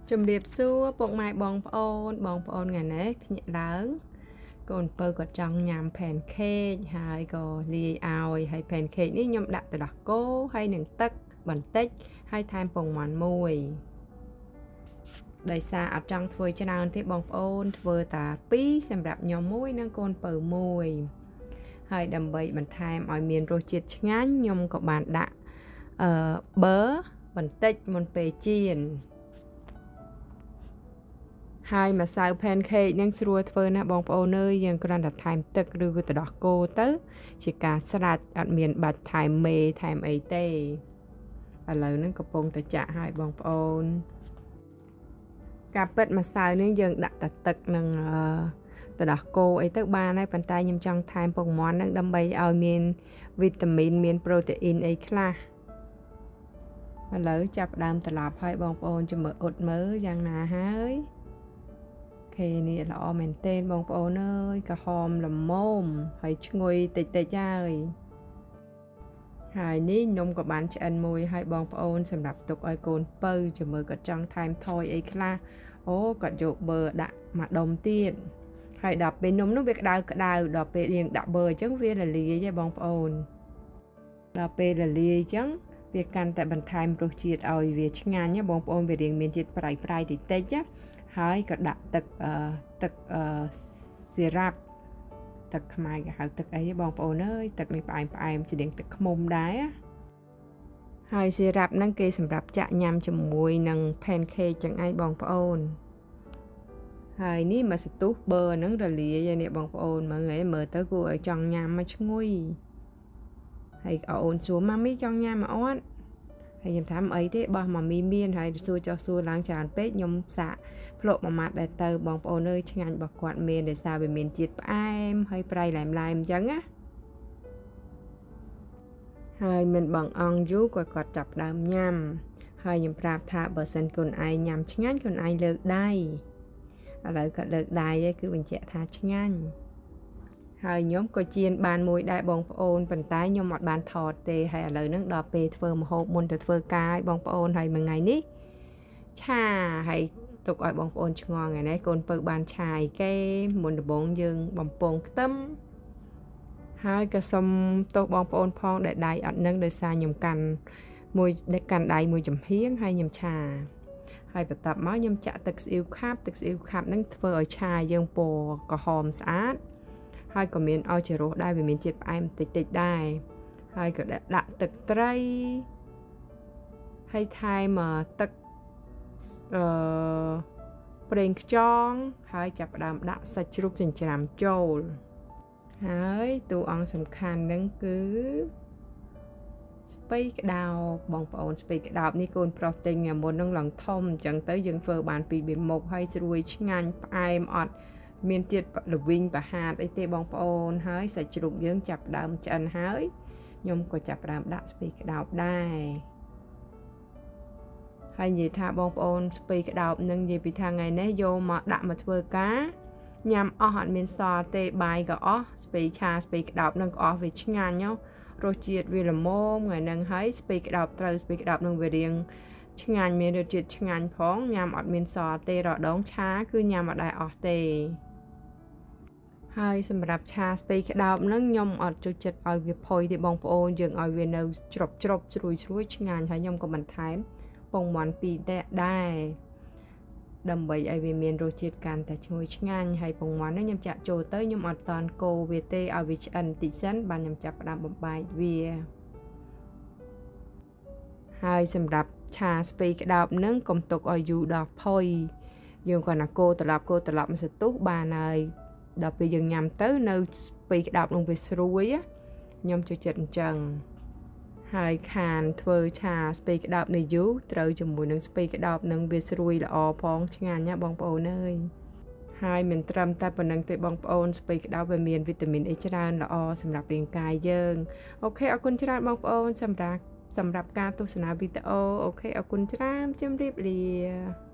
ជំរាបសួរពុកម៉ែបងប្អូនថ្ងៃនេះភ្ញាក់ឡើងកូនពៅក៏ចង់ញ៉ាំផែនខេកហើយក៏លាយឲ្យហើយផែនខេកនេះខ្ញុំដាក់ទឹកដោះគោហើយនឹងទឹកបន្តិចហើយថែមពងមាន់មួយដោយសារអត់ចង់ធ្វើច្រើនទេបងប្អូនធ្វើតែ2សម្រាប់ខ្ញុំមួយនិងកូនពៅមួយហើយដើម្បីបន្ថែមឲ្យមានរសជាតិឆ្ងាញ់ខ្ញុំក៏បានដាក់ប៊ឺបន្តិចមុនពេលចៀនហើយម្សៅ pancake នឹងស្រួលធ្វើណាស់បងប្អូនអើយយើងគ្រាន់តែថែមទឹកឬក៏ទឹកដោះគោទៅជាការស្រេចអត់មានបាច់ថែមមេថែមអីទេឥឡូវហ្នឹងកំពុងតែចាក់ឲ្យបងប្អូនការពិតម្សៅនេះយើងដាក់តែទឹកនិងទឹកដោះគោអីទៅបានហើយប៉ុន្តែខ្ញុំចង់ថែមពងមាន់ហ្នឹងដើម្បីឲ្យមានវីតាមីនមានប្រូតេអ៊ីនអីខ្លះឥឡូវចាប់ដើមត្រឡប់ឲ្យបងប្អូនជំមើអ៊ុតមើលយ៉ាងណាហើយនេះល្អមែនទែនបងប្អូនអើយក្រហមល្មមហើយឈ្ងុយតិចហើយនេះនំក៏បានឆ្អិនមួយហើយបងប្អូនសម្រាប់ទុកឲ្យកូនពៅជំមើក៏ចង់ថែមថយអីខ្លះអូគាត់យកប៊ឺដាក់មួយដុំទៀតហើយដល់ពេលនំនោះវាក្តៅដល់ពេលយើងដាក់ប៊ឺអញ្ចឹងវារលាយហើយបងប្អូនដល់ពេលរលាយអញ្ចឹងវាកាន់តែបន្ថែមរសជាតិឲ្យវាឆ្ងាញ់ណាបងប្អូនវារៀងមានជាតិប្រៃតិចណាហើយក៏ដាក់ទឹកស៊ីរ៉ាប់ទឹកខ្មែរគេហៅទឹកអីបងប្អូនអើយទឹកនេះផ្អែមជាងទឹកឃ្មុំដែរហើយស៊ីរ៉ាប់ហ្នឹងគេសម្រាប់ចាក់ញ៉ាំជាមួយនឹង pancake ចឹងឯងបងប្អូនហើយនេះមកសន្ទុះប៊ឺហ្នឹងរលាយនេះបងប្អូនមើលទៅគួរឲ្យចង់ញ៉ាំមកឈ្ងុយហើយអូនសួរម៉ាមីចង់ញ៉ាំមកអត់ហើយខ្ញុំថាអីទេបោះម៉ាមីមានហើយសួរចុះសួរឡើងច្រើនពេកខ្ញុំសាក់ភ្លក់មួយម៉ាត់ដែរទៅបងប្អូនអើយឆ្ងាញ់របស់គាត់មានដោយសារវាមានជាតិផ្អែមហើយប្រៃឡែមអញ្ចឹងណាហើយមិនបងអង្គយូរគាត់ចាប់ដើមញ៉ាំហើយខ្ញុំប្រាប់ថាបើសិនកូនឯងញ៉ាំឆ្ងាញ់កូនឯងលើកដៃឥឡូវគាត់លើកដៃឯងគឺបញ្ជាក់ថាឆ្ងាញ់ហើយខ្ញុំក៏ជៀនបានមួយដែរបងប្អូនប៉ុន្តែខ្ញុំអត់បានថតទេហើយឥឡូវហ្នឹងដល់ពេលធ្វើម្ហូបមុនទៅធ្វើការឲ្យបងប្អូនហើយមួយថ្ងៃនេះឆាហើយទុកឲ្យបងប្អូនឆ្ងល់ថ្ងៃនេះកូនពៅបានឆាយគេមុនដំបូងយើងបំពងខ្ទឹមហើយក៏សុំទោសបងប្អូនផងដែលដៃអត់នឹងដោយសារខ្ញុំកាន់ដៃមួយចំហៀងហើយខ្ញុំឆាហើយបន្ទាប់មកខ្ញុំចាក់ទឹកស្អ៊ីវខាប់ហ្នឹងធ្វើឲ្យឆាយើងពណ៌ក្រហមស្អាតហើយក៏មានឲ្យជារសដែរវាមានជាតិផ្អែមតិចដែរហើយក៏ដាក់ទឹកត្រីហើយថែមទឹកប្រេងខ្យងហើយចាប់ផ្ដើមដាក់សាច់ជ្រូកចិញ្ច្រាំចូលហើយតួអង្គសំខាន់នឹងគឺស្ពៃក្តោបបងប្អូនស្ពៃក្តោបនេះកូនប្រុសទិញមុននឹងឡើងធំអញ្ចឹងទៅយើងធ្វើបានពីរមុខហើយស្រួយឆ្ងាញ់ផ្អែមអត់មានជាតិល្វីងប្រហាតអីទេបងប្អូនហើយសាច់ជ្រូកយើងចាប់ដើមឆ្អិនហើយខ្ញុំក៏ចាប់ដើមដាក់ស្ពៃក្តោបដែរហើយនិយាយថាបងប្អូនស្ពៃក្តោបនឹងនិយាយពីថាថ្ងៃនេះយកមកដាក់មកធ្វើការញ៉ាំអស់អត់មានសល់ទេបាយក៏អស់ស្ពៃឆាស្ពៃក្តោបនឹងក៏អស់វាឆ្ងាញ់រសជាតិវាល្មមថ្ងៃហ្នឹងហើយស្ពៃក្តោបនឹងវារៀងឆ្ងាញ់មានរសជាតិឆ្ងាញ់ផងញ៉ាំអត់មានសល់ទេរដងឆាគឺញ៉ាំអត់ដែរអស់ទេហើយសម្រាប់ឆាស្ពៃក្តោបហ្នឹងខ្ញុំអត់ចូលចិត្តឲ្យវាផុយទេបងប្អូនយើងឲ្យវានៅច្របស្រួយឆ្ងាញ់ហើយខ្ញុំក៏បន្ថែមពងមាន់2ដែរដើម្បីឲ្យវាមានរសជាតិកាន់តែឈ្ងុយឆ្ងាញ់ហើយពងមាន់នេះខ្ញុំចាក់ចូលទៅខ្ញុំអត់តន់កូរវាទេឲ្យវាឆ្អិនបន្តិចសិនបានខ្ញុំចាប់ផ្ដើមបំបែកវាហើយសម្រាប់ឆាស្ពៃក្តោបហ្នឹងកុំទុកឲ្យយូរដល់ផុយយើងគ្រាន់តែកូរត្រឡប់មកសន្ទុះបានហើយដល់ពេលយើងញ៉ាំទៅនៅស្ពៃក្តោបនឹងវាស្រួយខ្ញុំចូលចិត្តអញ្ចឹងហើយខានធ្វើឆាស្ពៃក្តោបនេះយូរត្រូវជាមួយនឹងស្ពៃក្តោបនឹងវាស្រួយល្អផងឆ្ងាញ់ណាបងប្អូនអើយហើយមិនត្រឹមតែប៉ុណ្្នឹងទេបងប្អូនស្ពៃក្តោបវាមានវីតាមីនអីច្រើនល្អសម្រាប់រាងកាយយើងអូខេអរគុណច្រើនបងប្អូនសម្រាប់ការទស្សនាវីដេអូអូខេអរគុណច្រើនជម្រាបលា